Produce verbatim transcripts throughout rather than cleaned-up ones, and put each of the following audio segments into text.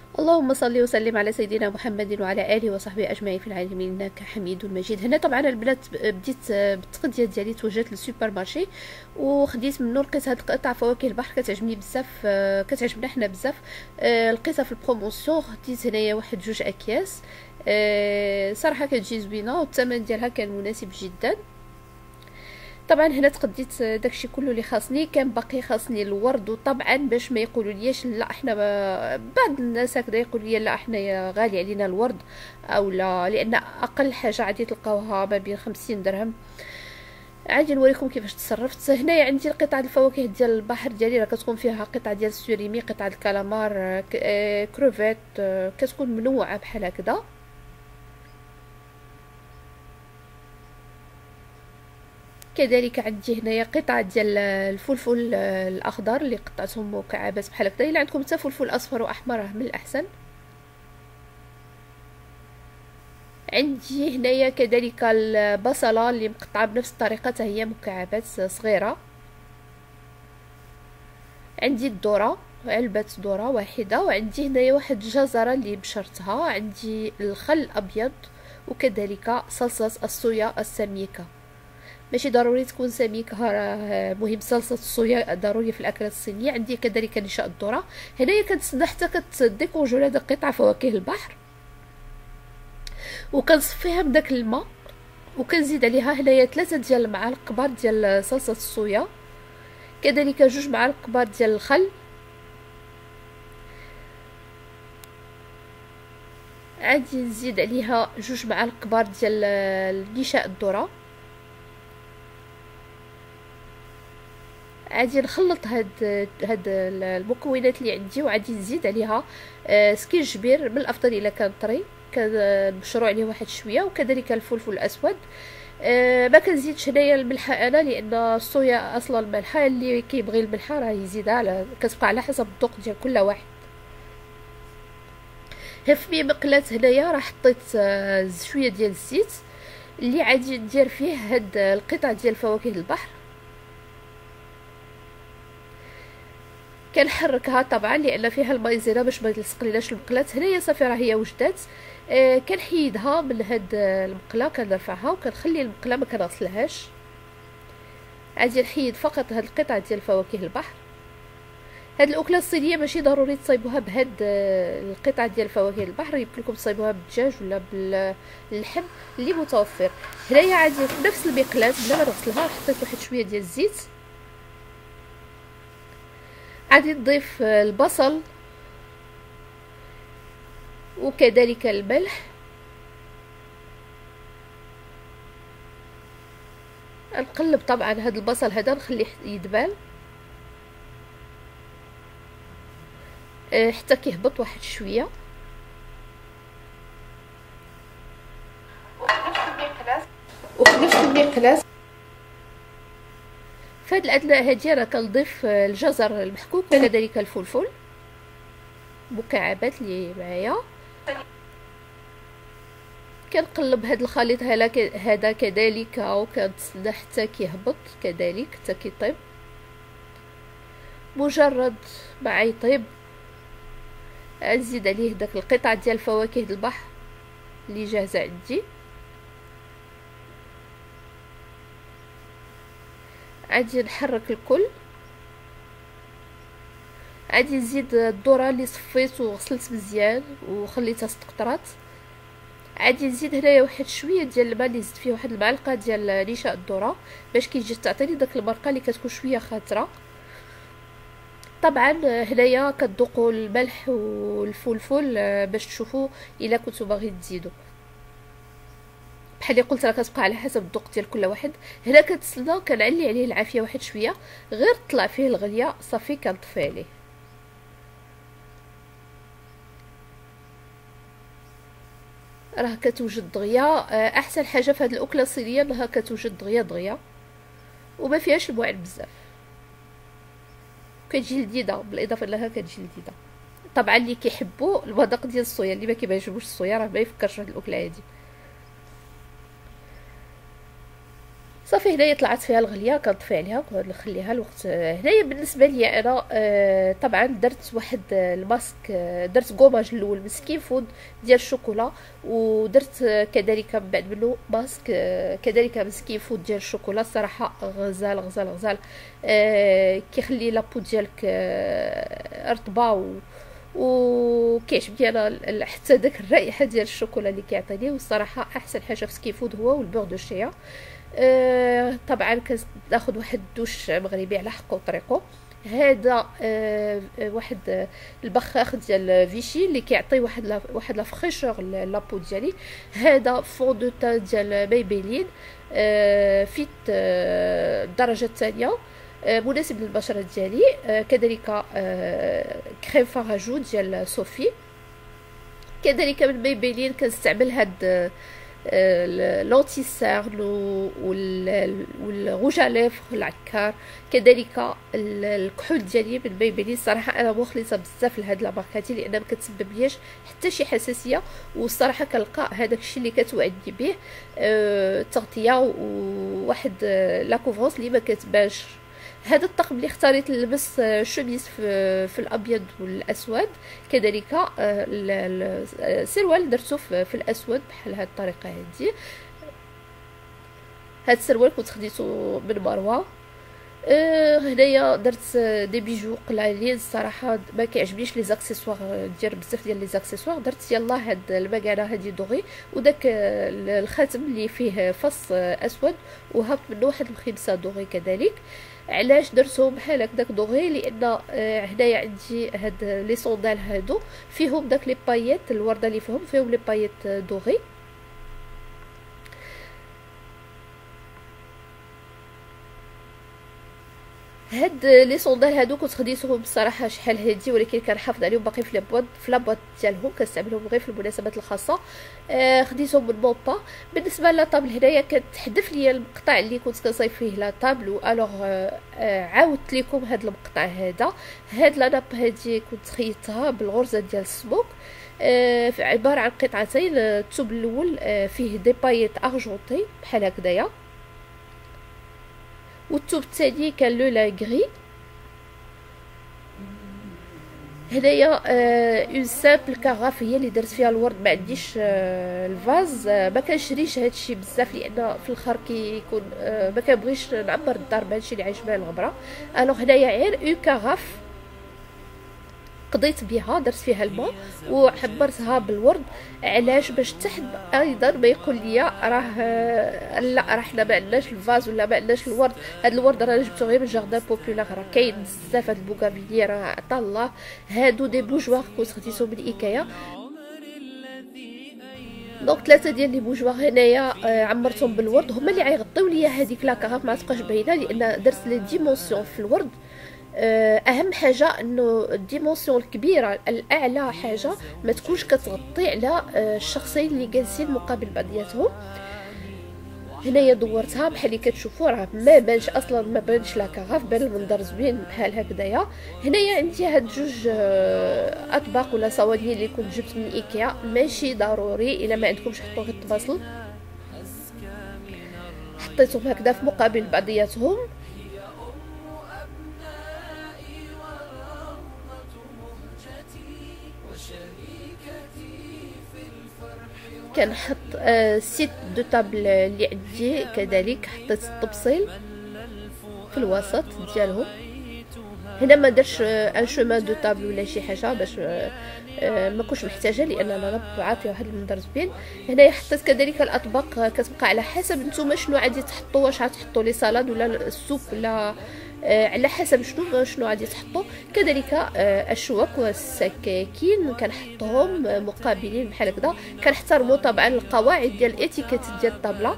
اللهم صل وسلم على سيدنا محمد وعلى اله وصحبه اجمعين في العالمين انك حميد مجيد. هنا طبعا البنات بديت بالتغذيه ديالي، توجهت للسوبر مارشي وخديت منه، لقيت هاد قطع فواكه البحر كتعجبني بزاف، كتعجبنا حنا بزاف، لقيتها في البروموسيون. خديت هنايا واحد جوج اكياس، صراحه كتجي زوينه والثمن ديالها كان مناسب جدا. طبعا هنا تقديت داكشي كله اللي خاصني. كان باقي خاصني الورد، وطبعا باش ما يقولوا ليش لا احنا ما... بعض الناس هكذا يقولوا لي لا احنا غالي علينا الورد او لا، لان اقل حاجه عادي تلقاوها ما بين خمسين درهم. عادي نوريكم كيفاش تصرفت. هنايا عندي القطع الفواكه ديال البحر ديالي، راه كتكون فيها قطع ديال السوريمي، قطع الكالامار، كروفيت، كتكون منوعه بحال هكذا. كذلك عندي هنايا قطعه ديال الفلفل الاخضر اللي قطعتهم مكعبات بحال هكذا. الا عندكم حتى فلفل اصفر واحمر راه من الاحسن. عندي هنايا كذلك البصله اللي مقطعه بنفس الطريقه، حتى هي مكعبات صغيره. عندي الذره، علبه ذره واحده. وعندي هنايا واحد الجزره اللي بشرتها. عندي الخل الابيض، وكذلك صلصه الصويا السميكه. ماشي ضروري تكون سميكه، راه مهم صلصه الصويا ضروري في الاكلات الصينيه. عندي كذلك نشاء الذره. هنايا كنتسنى حتى كتديكونجولي هاد قطع فواكه البحر، وكنصفيها من داك الماء، وكنزيد عليها هنايا ثلاثه ديال المعالق كبار ديال صلصه الصويا، كذلك جوج معالق كبار ديال الخل. عادي نزيد عليها جوج معالق كبار ديال نشاء الذره. عادي نخلط هاد هاد المكونات اللي عندي، وعادي نزيد عليها سكينجبير، من الافضل الا كان طري، كنبشرو عليه واحد شويه، وكذلك الفلفل الاسود. أه ما كنزيدش هنايا الملحه انا، لان الصويا اصلا الملحه، اللي كيبغي الملحه راه يزيدها، على كتبقى على حسب الذوق ديال كل واحد. في مقلاة هنايا راه حطيت أه شويه ديال الزيت اللي عادي ندير فيه هاد القطع ديال فواكه البحر. كنحركها طبعا لان فيها المايزينا باش ما يلصقليناش المقلاة. هنايا صافي راه هي وجدات. آه كنحيدها من هاد المقله، كنرفعها وكنخلي المقله ما كنغسلهاش. عادي نحيد فقط هاد القطع ديال فواكه البحر. هاد الاكله الصينيه ماشي ضروري تصايبوها بهاد القطع ديال فواكه البحر، يمكن لكم تصايبوها بالدجاج ولا باللحم اللي متوفر. هنايا عادي في نفس المقلاة بلا ما نغسلها حطيت واحد شويه ديال الزيت. عادي نضيف البصل وكذلك الملح. نقلب طبعا هذا البصل هذا نخليه يدبل حتى كيهبط واحد شويه. وفي نفس المقلاة في هاد الاثناء هادي انا كنضيف الجزر المحكوك وكذلك الفلفل مكعبات اللي معايا. كنقلب هاد الخليط هذا كذلك، وكنتسنى حتى كيهبط كذلك حتى كيطيب. مجرد ما يطيب نزيد عليه داك القطع ديال فواكه البحر اللي جاهزه عندي. عادي نحرك الكل. عادي نزيد الذره اللي صفيت وغسلت مزيان وخليتها استقطرات. عادي نزيد هنايا واحد شويه ديال الماء اللي زدت فيه واحد المعلقه ديال نشاء الذره باش كيجي تعطيني داك المرقه اللي كتكون شويه خاطره. طبعا هنايا كتذوقوا الملح والفلفل باش تشوفوا الا كنتو باغيين تزيدوا. بحال اللي قلت راه كتبقى على حسب الذوق ديال كل واحد. هنا كنتسنى كنعلي عليه العافيه واحد شويه، غير طلع فيه الغليه صافي كنطفي عليه. راه كتوجد دغيا. احسن حاجه في هذه الاكله الصينيه انها كتوجد دغيا دغيا وما فيهاش الموعد بزاف، كتجي لذيذه بالاضافه لها كتجي لذيذه. طبعا اللي كيحبوا المذاق ديال الصويا، اللي ما كيعجبوش الصويا راه ما يفكرش في هذه الاكله هذه. صافي هنايا طلعت فيها الغليه كنطفي عليها ونخليها الوقت. هنايا بالنسبه لي انا آه طبعا درت واحد الماسك، آه درت كوماج الاول من سكين فود ديال الشوكولا، ودرت آه كذلك من بعد منه ماسك آه كذلك من سكين فود ديال الشوكولا. الصراحه غزال غزال غزال، آه كيخلي لابو ديالك آه رطبه و وكيعجبني انا حتى داك الرائحه ديال الشوكولا اللي كيعطيني. والصراحه احسن حاجه في سكين فود هو والبور دو شيا. آه طبعا كناخذ واحد الدوش مغربي على حقه وطريقه. هذا آه واحد آه البخاخ ديال فيشي اللي كيعطي واحد لا واحد لا فريشور لابو ديالي. هذا فون دو تان ديال ميبيلين آه فيت آه الدرجه الثانيه، آه مناسب للبشره ديالي. آه كذلك آه كريم فاراجو ديال صوفي. كذلك من ميبيلين كنستعمل هاد لونتي سيرن والروج ليفر العكار. كذلك الكحول ديالي من ميبيلين. الصراحه انا مخلصه بزاف لهاد لاماركاتي لان ما كتسببليش حتى شي حساسيه، والصراحه كنلقى هذاك الشيء اللي كتوعدني به أه تغطيه وواحد لا كوفرونس اللي ما كتبانش. هذا الطقم اللي اختاريت نلبس شوميز في, في الابيض والاسود. كذلك السروال درتو في الاسود بحال هذه الطريقه هذه. هذا السروال كنت خديته من مروه. أه هنايا درت دي بيجو قلالين. الصراحه ما كيعجبنيش لي زاكسيسوار ديال بزاف ديال لي زاكسيسوار. درت يلا هاد المكانه هذه دوغي، وداك الخاتم اللي فيه فص اسود وهبط منه واحد الخمسه دوغي كذلك. علاش درتهم بحال هكداك دوغي؟ لان آه هنايا عندي هاد لي صوندال هادو فيهم داك لي بايات الورده اللي فيهم فيهم لي بايات دوغي. هاد لي صوندال هادو كنت خديتهم بصراحه شحال هادي، ولكن كنحافظ عليهم باقي في لابواط في لابواط ديالهم، كنستعملهم غير في المناسبات الخاصه. آه خديتهم من بوبا. بالنسبه للاطابل هنايا كتحذف ليا المقطع اللي كنت كنصايب فيه لاطابل، والوغ آه آه عاودت لكم هاد المقطع هذا. هاد لاناب هادي كنت خيطتها بالغرزه ديال السموك. آه عباره عن قطعتين. الثوب الاول آه فيه دي بايت ارجونتي بحال هكذايا، والثوب الثاني كان لو لاغري. هنايا اون سامبل كاغاف هي اللي درت فيها الورد، ما عنديش آه الفاز. آه ما كنشريش هادشي بزاف لان في الاخر كيكون آه ما كنبغيش نعمر الدار بهادشي اللي عايش بها الغبره. الوغ هنايا غير اون كاغاف قضيت بها، درت فيها الماء وحبرتها بالورد. علاش؟ باش تحت ايضا ما يقول لي راه لا راه حنا ما عندناش الفاز ولا ما عندناش الورد. هذا الورد راه جبته غير من جاردان بوبولار، راه كاين بزاف. هاد البوغابيلي راه عطا الله. هادو دي بوجواغ كنت خديتهم من ايكايا. دونك ثلاثه ديال لي بوجواغ هنايا آه عمرتهم بالورد، هما اللي غيغطيو ليا هذيك لاكاغاف ما تبقاش باينه، لان درت لي ديمونسيون في الورد. اهم حاجه انه الديمونسيون الكبيره الاعلى حاجه ما تكونش كتغطي على الشخصين اللي جالسين مقابل بعضياتهم. هنايا دورتها بحال اللي كتشوفوا راه ما بانش اصلا، ما بانش لا كاغاف، بان المنظر زوين بحال هكذايا. هنايا عندي هاد جوج اطباق ولا صواني اللي كنت جبت من ايكيا، ماشي ضروري الا ما عندكمش حطوا غير الطباصل. حطيتهم هكذا في مقابل بعضياتهم. كنحط آه سيت دو طابل اللي عندي كذلك، حطيت الطبسيل في الوسط ديالهم. هنا ما درتش ان شومان دو طابل ولا شي حاجه باش آه آه ما كنتش محتاجه، لان انا عاطيه واحد المنظر زوين. هنايا حطيت كذلك الاطباق كتبقى على حسب نتوما شنو غادي تحطوا، واش غتحطوا لي سالاد ولا السوب ولا آه على حسب شنو شنو غادي تحطوا. كذلك آه الشوك والسكاكين كنحطهم مقابلين بحال هكذا. كنحترموا طبعا القواعد ديال الاتيكيت ديال الطابله.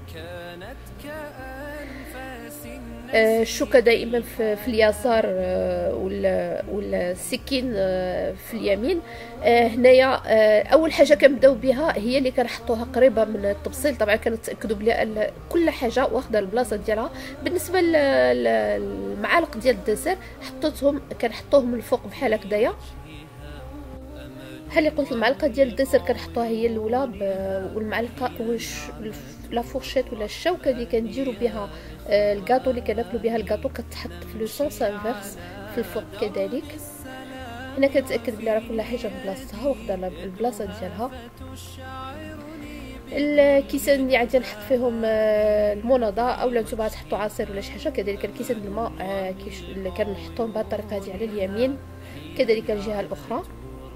آه الشوكه دائما في, في اليسار آه ولا ولا السكين آه في اليمين. آه هنايا آه اول حاجه كنبداو بها هي اللي كنحطوها قريبه من التبصيل. طبعا كنتاكدوا بلي ان كل حاجه واخده البلاصه ديالها. بالنسبه للمعالق ديال الدسر حطيتهم كنحطوهم الفوق بحال هكذايا. بحال اللي قلت المعلقه ديال الدسر كنحطوها هي الاولى، والمعلقه واش لا فورشيت ولا الشوكه اللي كنديروا بها الكاطو اللي كناكلوا بها الكاطو كتحط في لو سونس انفيرس في الفوق كذلك. هنا كنتاكد بلي راه كل حاجه بلاصتها واخده البلاصه ديالها. الكيسان اللي عندي نحط فيهم المناضه، اولا نتوما تحطوا عصير ولا شي حاجه. كذلك الكيسان الماء اللي كنحطهم بهذه الطريقه هذه على اليمين، كذلك الجهه الاخرى.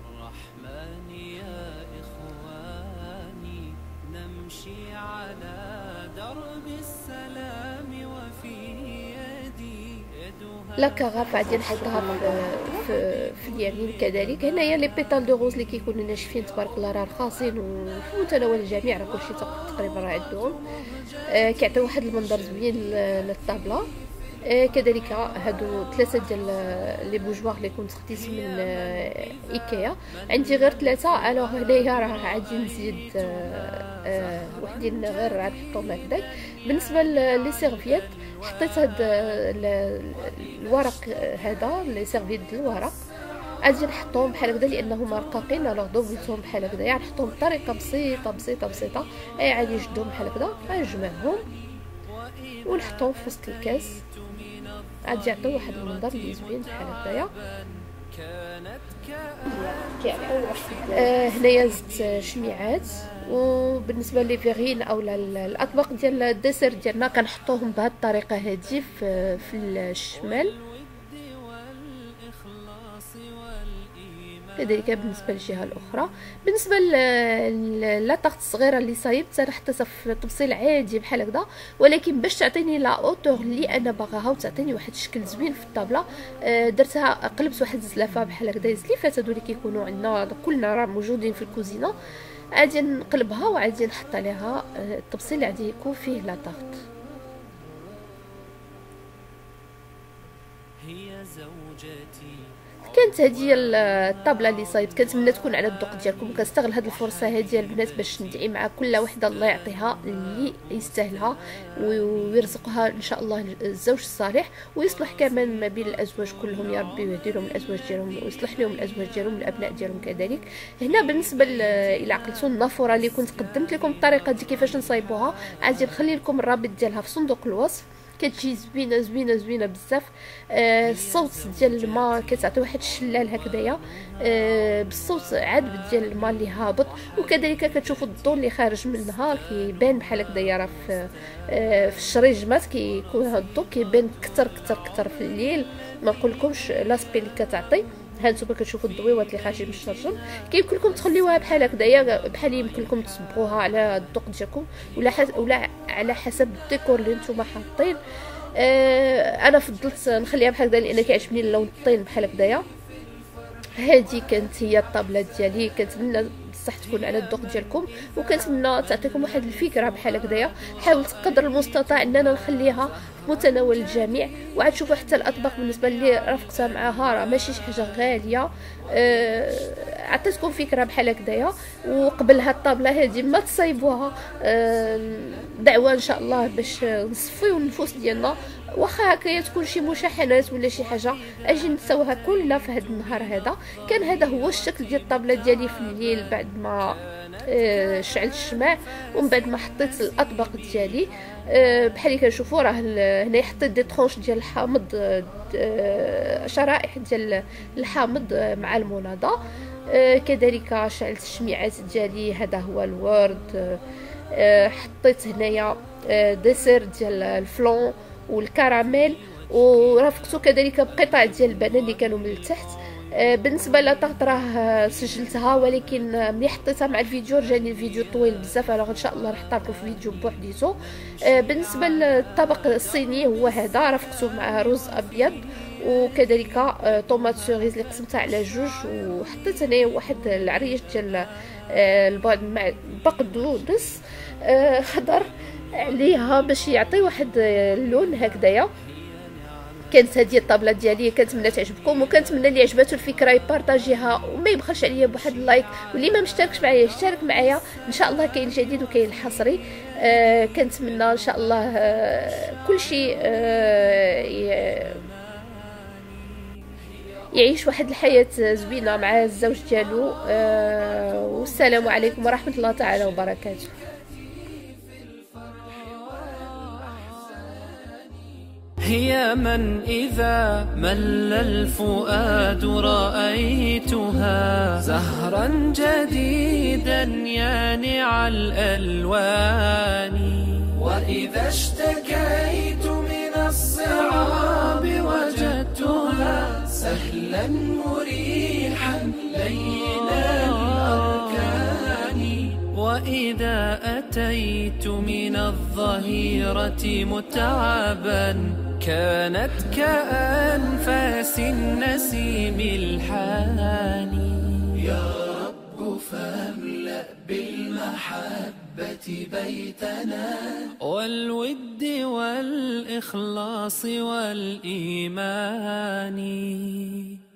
لا كغاف غادي نحطها في, في اليمين كذلك. هنايا لي بيتال دو روز اللي كيكونوا ناشفين تبارك الله راه رخاصين وفي متناول الجميع، راه كلشي تقريبا راه عندهم. آه كيعطيو واحد المنظر زوين للطابله. آه كذلك هادو ثلاثه ديال لي بوجوار اللي كنت خديت من آه ايكيا، عندي غير ثلاثه. الوغ هنايا راه غادي نزيد آه آه وحدين غير راه نحطهم هكذا. بالنسبه لي سيرفيات حطيت هاد الورق هذا لي سيرفيت ديال الورق، غادي نحطهم بحال هكذا لانهم رقاقين. الوغ دوبلتهم بحال هكذا، يعني نحطهم بطريقه بسيطه بسيطه بسيطه. اي عادي نشدهم بحال هكذا، غنجمعهم ونحطهم في وسط الكاس، غادي يعطيو واحد المنظر اللي زوين بحال هكايا. آه هنايا زدت شميعات. وبالنسبه لي فيغين اولا الاطباق ديال الديسير ديالنا كنحطوهم بهذه الطريقه هذه في في الشمال. كذلك بالنسبه للجهه الاخرى. بالنسبه لاطاغط الصغيره اللي صايبت انا حطيتها في تبصيل عادي بحال هكذا، ولكن باش تعطيني لا اوتور اللي انا باغاها وتعطيني واحد الشكل زوين في الطابله، درتها قلبت واحد الزلافه بحال هكذا. الزليفات هادو اللي كيكونوا عندنا كلنا راه موجودين في الكوزينه، غادي نقلبها وغادي نحط عليها التبصيل اللي غادي يكون فيه لاطاغط. هي زوجتي. كانت هذه الطابله اللي صايبت، كنتمنى تكون على الذوق ديالكم. كنستغل هذه الفرصه هذه البنات باش ندعي مع كل وحده الله يعطيها اللي يستاهلها ويرزقها ان شاء الله الزوج الصالح، ويصلح كمان ما بين الازواج كلهم يا ربي، ويهدي لهم الازواج ديالهم ويصلح لهم الازواج ديالهم والابناء ديالهم كذلك. هنا بالنسبه الى عقلتوا النافوره اللي كنت قدمت لكم الطريقه دي كيفاش نصايبوها، غادي نخلي لكم الرابط ديالها في صندوق الوصف. كتجي زوينه زوينه زوينه بزاف. آه الصوت ديال الماء كتعطي واحد الشلال هكذايا، آه بالصوت عذب ديال الماء اللي هابط، وكذلك كتشوفوا الضوء اللي خارج منها كيبان بحال هكذايا. راه في آه في الشريجمات كيكون هذا الضوء كيبان كتر كتر كتر في الليل، ما نقولكمش لاسبي اللي كتعطي. ها نتوما كتشوفوا الضويوات اللي خارجين من الشرجم، كيمكن لكم تخليوها بحال هكذايا، بحال يمكن لكم تصبغوها على الذوق ديالكم ولا حس... ولا على حسب الديكور اللي نتوما حاطين. آه انا فضلت نخليها بحال هكذا لان كيعجبني اللون الطين بحال هكذايا. هذه كانت هي الطابله ديالي، كنتمنى بصح تكون على الذوق ديالكم، وكنتمنى تعطيكم واحد الفكره بحال هكذايا. حاولت قدر المستطاع اننا نخليها في متناول الجميع. وعاد شوفوا حتى الاطباق بالنسبه لي رافقتها معاها راه ماشي شي حاجه غاليه. أه عطيتكم فكره بحال هكذايا. وقبل هاد الطابله هذه ما تصايبوها، أه دعوه ان شاء الله باش نصفيو النفوس ديالنا، واخا هكايا تكون شي مشاحنات ولا شي حاجه اجي نسويها كلنا في هذا النهار هذا. كان هذا هو الشكل ديال الطابله ديالي في الليل بعد ما آه شعلت الشمع ومن بعد ما حطيت الاطباق ديالي. آه بحال اللي كنشوفوا راه هنا حطيت دي طرونش ديال الحامض، آه شرائح ديال الحامض مع المناضه. آه كذلك شعلت الشميعات ديالي، هذا هو الورد. آه حطيت هنايا آه ديسير ديال الفلون والكراميل، ورافقته كذلك بقطع ديال البنان اللي كانوا من التحت. آه بالنسبه لطاغط راه سجلتها، ولكن ملي حطيتها مع الفيديو رجعني الفيديو طويل بزاف، الوغ ان شاء الله راح نحطها لكم في فيديو بوحديتو. آه بالنسبه للطبق الصيني هو هذا، رافقته مع رز ابيض وكذلك آه طوماط سوريز اللي قسمتها على جوج، وحطيت هنايا واحد العريش ديال آه البعد مع بقدونس آه خضر عليها باش يعطي واحد اللون هكذايا. كانت هذه الطابله ديالي، كنتمنى تعجبكم، وكنتمنى اللي عجباتو الفكره يبارطاجيها وما يبخلش عليا بواحد اللايك، واللي ما مشتركش معايا يشترك معايا. ان شاء الله كاين جديد وكاين الحصري. آه كنتمنى ان شاء الله آه كل شيء آه يعيش واحد الحياة زوينة مع الزوج ديالو. آه والسلام عليكم ورحمة الله تعالى وبركاته. هي من إذا مل الفؤاد رأيتها زهرا جديدا يانع الألوان، وإذا اشتكيت من الصعاب وجدتها سهلا مريحا لين الأركان، وإذا أتيت من الظهيرة متعبا كانت كأنفاس النسيم الحاني. يا رب فاملأ بالمحبة بيتنا والود والإخلاص والإيمان.